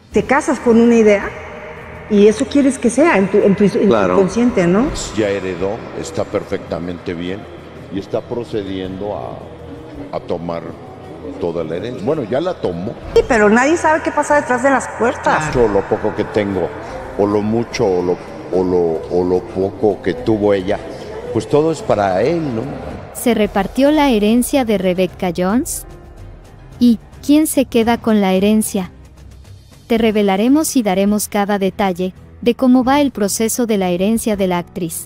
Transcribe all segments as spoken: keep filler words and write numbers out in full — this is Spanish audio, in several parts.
Te casas con una idea y eso quieres que sea en tu, en tu, en Claro. tu consciente, ¿no? Ya heredó, está perfectamente bien y está procediendo a, a tomar toda la herencia. Bueno, ya la tomó. Sí, pero nadie sabe qué pasa detrás de las puertas. Yo lo poco que tengo, o lo mucho, o lo, o lo, o lo poco que tuvo ella, pues todo es para él, ¿no? ¿Se repartió la herencia de Rebecca Jones? ¿Y quién se queda con la herencia? Te revelaremos y daremos cada detalle de cómo va el proceso de la herencia de la actriz.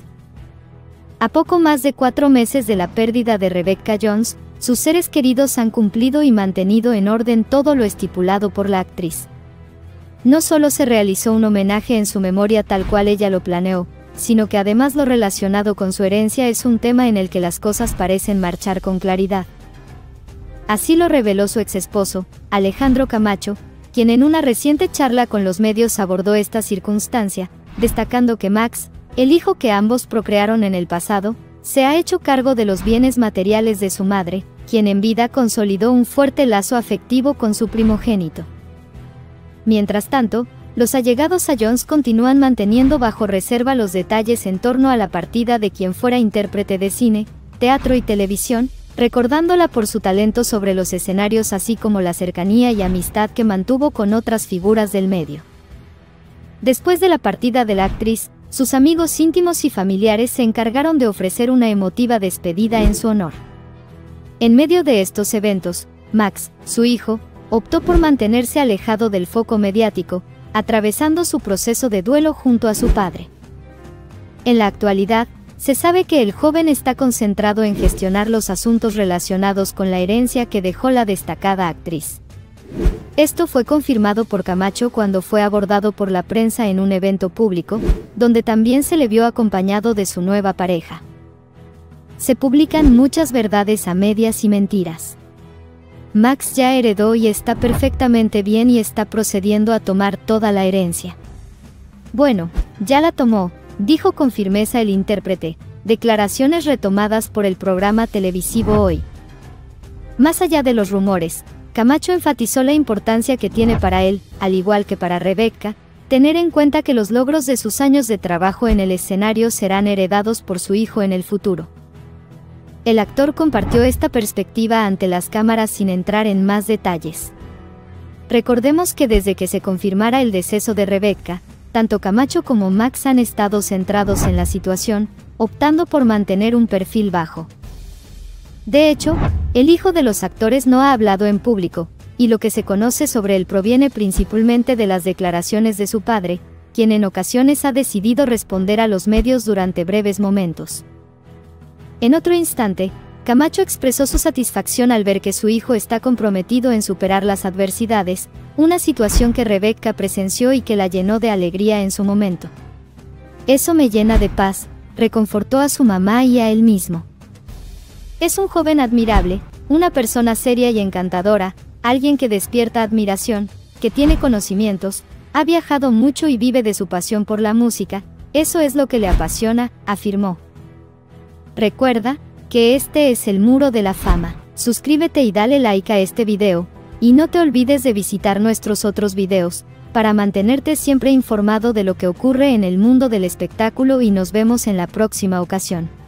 A poco más de cuatro meses de la pérdida de Rebecca Jones, sus seres queridos han cumplido y mantenido en orden todo lo estipulado por la actriz. No solo se realizó un homenaje en su memoria tal cual ella lo planeó, sino que además lo relacionado con su herencia es un tema en el que las cosas parecen marchar con claridad. Así lo reveló su exesposo, Alejandro Camacho, quien en una reciente charla con los medios abordó esta circunstancia, destacando que Max, el hijo que ambos procrearon en el pasado, se ha hecho cargo de los bienes materiales de su madre, quien en vida consolidó un fuerte lazo afectivo con su primogénito. Mientras tanto, los allegados a Jones continúan manteniendo bajo reserva los detalles en torno a la partida de quien fuera intérprete de cine, teatro y televisión, recordándola por su talento sobre los escenarios así como la cercanía y amistad que mantuvo con otras figuras del medio. Después de la partida de la actriz, sus amigos íntimos y familiares se encargaron de ofrecer una emotiva despedida en su honor. En medio de estos eventos, Max, su hijo, optó por mantenerse alejado del foco mediático, atravesando su proceso de duelo junto a su padre. En la actualidad, se sabe que el joven está concentrado en gestionar los asuntos relacionados con la herencia que dejó la destacada actriz. Esto fue confirmado por Camacho cuando fue abordado por la prensa en un evento público, donde también se le vio acompañado de su nueva pareja. Se publican muchas verdades a medias y mentiras. Max ya heredó y está perfectamente bien y está procediendo a tomar toda la herencia. Bueno, ya la tomó, dijo con firmeza el intérprete, declaraciones retomadas por el programa televisivo Hoy. Más allá de los rumores, Camacho enfatizó la importancia que tiene para él, al igual que para Rebecca, tener en cuenta que los logros de sus años de trabajo en el escenario serán heredados por su hijo en el futuro. El actor compartió esta perspectiva ante las cámaras sin entrar en más detalles. Recordemos que desde que se confirmara el deceso de Rebecca, tanto Camacho como Max han estado centrados en la situación, optando por mantener un perfil bajo. De hecho, el hijo de los actores no ha hablado en público, y lo que se conoce sobre él proviene principalmente de las declaraciones de su padre, quien en ocasiones ha decidido responder a los medios durante breves momentos. En otro instante, Camacho expresó su satisfacción al ver que su hijo está comprometido en superar las adversidades, una situación que Rebecca presenció y que la llenó de alegría en su momento. Eso me llena de paz, reconfortó a su mamá y a él mismo. Es un joven admirable, una persona seria y encantadora, alguien que despierta admiración, que tiene conocimientos, ha viajado mucho y vive de su pasión por la música, eso es lo que le apasiona, afirmó. Recuerda que este es el Muro de la Fama. Suscríbete y dale like a este video, y no te olvides de visitar nuestros otros videos, para mantenerte siempre informado de lo que ocurre en el mundo del espectáculo y nos vemos en la próxima ocasión.